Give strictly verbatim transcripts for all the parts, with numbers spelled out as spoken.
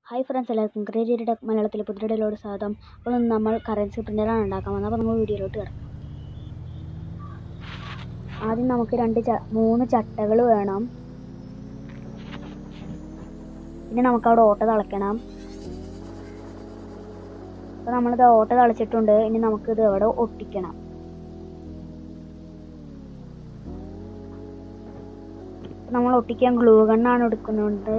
Hi friends, എല്ലാവർക്കും creative tech മലയാളത്തിലെ പുതിയ വീഡിയോയിലോട്ട് സ്വാഗതം. അപ്പോൾ നമ്മൾ കറൻസി പ്രിൻ്ററാണ് ഉണ്ടാക്കാൻ പോകുന്നത്. അപ്പോൾ നമ്മൾ വീഡിയോയിലോട്ട് കിടക്കാം. ആദ്യം നമുക്ക് രണ്ട് ച മൂന്ന് ചട്ടകൾ വേണം. പിന്നെ നമുക്കവിടെ ഓട്ട തിളയ്ക്കണം. അപ്പോൾ നമ്മളിത് ഓട്ട തിളച്ചിട്ടുണ്ട്. ഇനി നമുക്കിത് അവിടെ ഒട്ടിക്കണം. നമ്മൾ ഒട്ടിക്കാൻ ഗ്ലൂ ഗണ്ണാണ് എടുക്കുന്നുണ്ട്.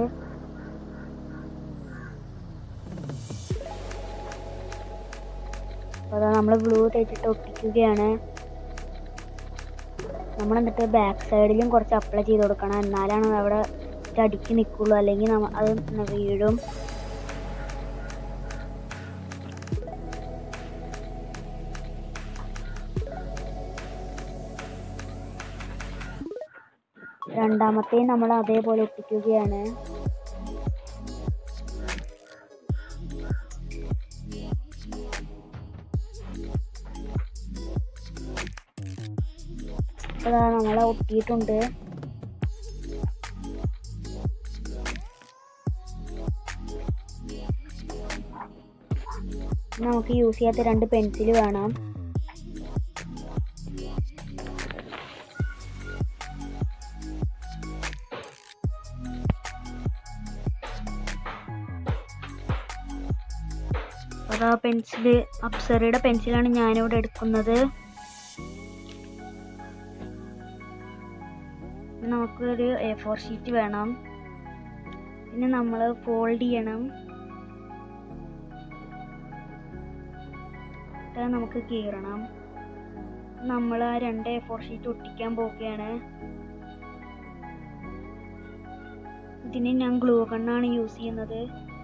അപ്പോൾ നമ്മൾ ഗ്ലൂ തേച്ചിട്ട് ഒട്ടിക്കുകയാണ്. നമ്മൾ എന്നിട്ട് ബാക്ക് സൈഡിലും കുറച്ച് അപ്ലൈ ചെയ്ത് കൊടുക്കണം. എന്നാലാണ് അവിടെ അടിക്ക് നിൽക്കുള്ളൂ, അല്ലെങ്കിൽ നമ്മ അത് വീഴും. രണ്ടാമത്തെയും നമ്മൾ അതേപോലെ ഒട്ടിക്കുകയാണ്. അപ്പോൾ നമ്മളെ ഒട്ടിയിട്ടുണ്ട്. നമുക്ക് യൂസ് ചെയ്യാത്ത രണ്ട് പെൻസിൽ വേണം. അതാ പെൻസില് അപ്സരയുടെ പെൻസിലാണ് ഞാനിവിടെ എടുക്കുന്നത്. നമുക്കൊരു എ ഫോർ ഷീറ്റ് വേണം. പിന്നെ നമ്മൾ ഫോൾഡ് ചെയ്യണം. നമുക്ക് കീറണം. നമ്മൾ ആ രണ്ട് എ ഫോർ ഷീറ്റ് ഒട്ടിക്കാൻ പോവുകയാണ്. ഇതിന് ഞാൻ ഗ്ലൂ ഗണ്ണാണ് യൂസ് ചെയ്യുന്നത്.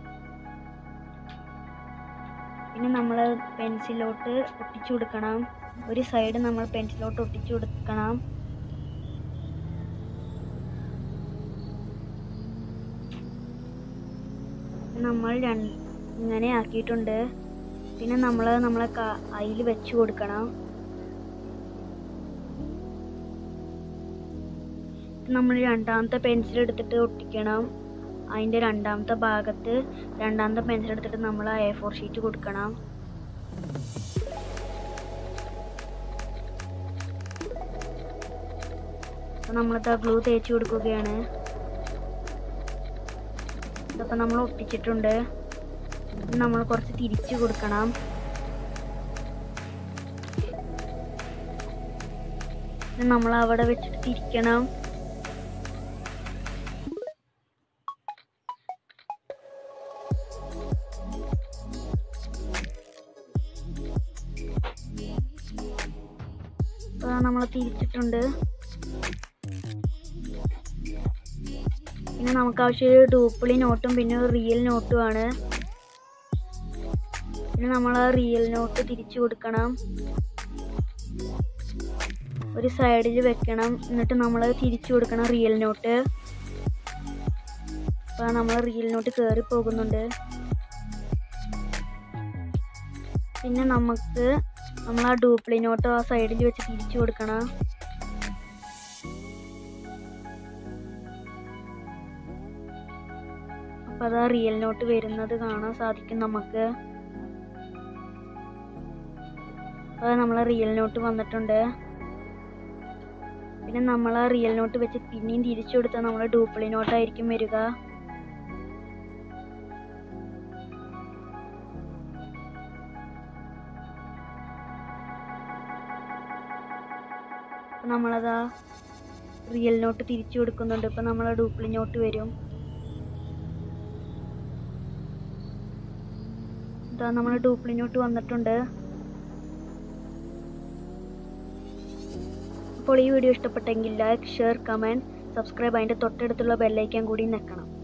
പിന്നെ നമ്മൾ പെൻസിലോട്ട് ഒട്ടിച്ചു കൊടുക്കണം. ഒരു സൈഡ് നമ്മൾ പെൻസിലോട്ട് ഒട്ടിച്ചു കൊടുക്കണം. നമ്മൾ ഇങ്ങനെ ആക്കിയിട്ടുണ്ട്. പിന്നെ നമ്മൾ നമ്മളെ അതിൽ വെച്ച് കൊടുക്കണം. നമ്മൾ രണ്ടാമത്തെ പെൻസിൽ എടുത്തിട്ട് ഒട്ടിക്കണം. അതിൻ്റെ രണ്ടാമത്തെ ഭാഗത്ത് രണ്ടാമത്തെ പെൻസിൽ എടുത്തിട്ട് നമ്മൾ ആ എ ഫോർ ഷീറ്റ് കൊടുക്കണം. അപ്പോൾ നമ്മളിത് ഗ്ലൂ തേച്ച് കൊടുക്കുകയാണ്. ഇതൊക്കെ നമ്മൾ ഒട്ടിച്ചിട്ടുണ്ട്. നമ്മൾ കുറച്ച് തിരിച്ചു കൊടുക്കണം. നമ്മൾ അവിടെ വെച്ചിട്ട് തിരിക്കണം. നമ്മൾ തിരിച്ചിട്ടുണ്ട്. പിന്നെ നമുക്ക് ആവശ്യം ഡ്യൂപ്ലി നോട്ടും പിന്നെ റിയൽ നോട്ടും ആണ്. പിന്നെ നമ്മൾ ആ റിയൽ നോട്ട് തിരിച്ചു കൊടുക്കണം. ഒരു സൈഡിൽ വെക്കണം. എന്നിട്ട് നമ്മൾ തിരിച്ചു കൊടുക്കണം റിയൽ നോട്ട്. അപ്പോൾ നമ്മൾ റിയൽ നോട്ട് കയറി പോകുന്നുണ്ട്. പിന്നെ നമുക്ക് നമ്മൾ ആ ഡ്യൂപ്ലി നോട്ട് ആ സൈഡിൽ വെച്ച് തിരിച്ചു കൊടുക്കണം. അപ്പോൾ അത് ആ റിയൽ നോട്ട് വരുന്നത് കാണാൻ സാധിക്കും നമുക്ക്. അത് നമ്മൾ റിയൽ നോട്ട് വന്നിട്ടുണ്ട്. പിന്നെ നമ്മൾ ആ റിയൽ നോട്ട് വെച്ച് പിന്നെയും തിരിച്ചു കൊടുത്താൽ നമ്മൾ ഡ്യൂപ്ലി നോട്ടായിരിക്കും വരിക. നമ്മളതാ റിയൽ നോട്ട് തിരിച്ചു കൊടുക്കുന്നുണ്ട്. ഇപ്പം നമ്മൾ ഡ്യൂപ്ലി നോട്ട് വരും. ഇതാ നമ്മൾ ഡ്യൂപ്ലി നോട്ട് വന്നിട്ടുണ്ട്. അപ്പോൾ ഈ വീഡിയോ ഇഷ്ടപ്പെട്ടെങ്കിൽ ലൈക്ക്, ഷെയർ, കമൻറ്റ്, സബ്സ്ക്രൈബ്, അതിൻ്റെ തൊട്ടടുത്തുള്ള ബെല്ലൈക്കൻ കൂടി ഞെക്കണം.